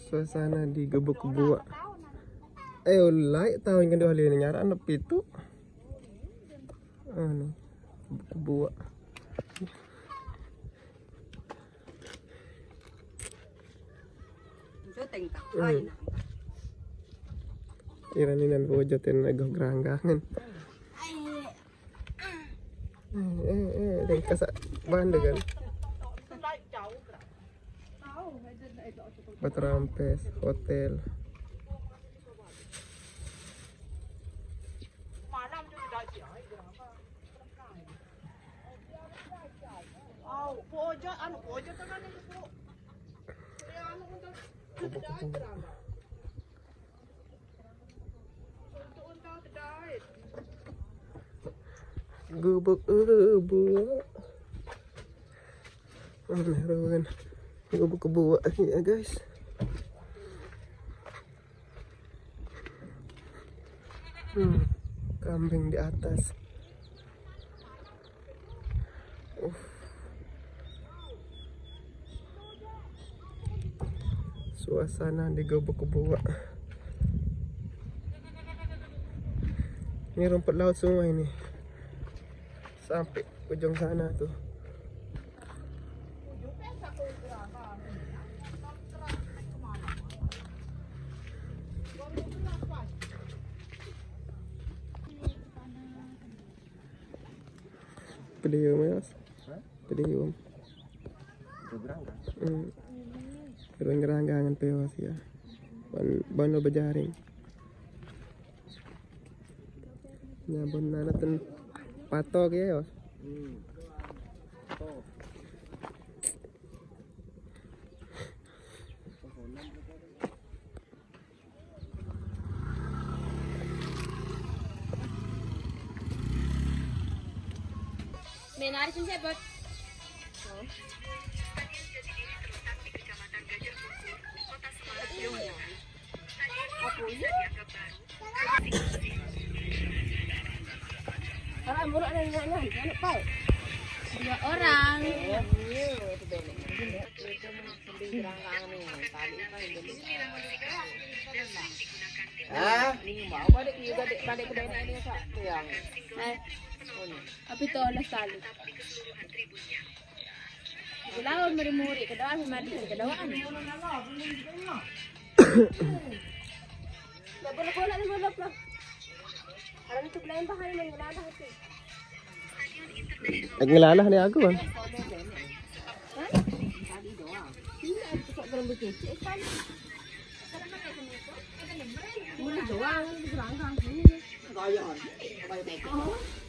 Suasana di Gubuk Kebua. Ulai tahun kan dua ini nyara anak itu. Nih, Gubuk Kebua. Iran ini dan bojotin nego geranggangan. Dan kasak bandel kan. Batrampes hotel. Gubuk Kebua. Merupakan Gubuk Kebua ya guys. Kambing di atas. Suasana di Gubuk Kebua. Ini rumput laut semua ini. Sampai ujung sana tuh. Pedium ya, pedium. Geranggangan pewas ya. Bano berjaring. Nyabon nanatan patok ya. Menarik sih buat. Orang buruk ada yang Pak. 2 orang. Apa itu olah tali? Lawan muri-muri kedawaan mati kedawaan. Bola-bola ni bola. Alam itu belain bahan yang ngelalah itu. Ngelalah ni aku kan. Tadi doang. Ini aku sok berembuk kecil kan. Mulai doang di geranggang sini. Bayar.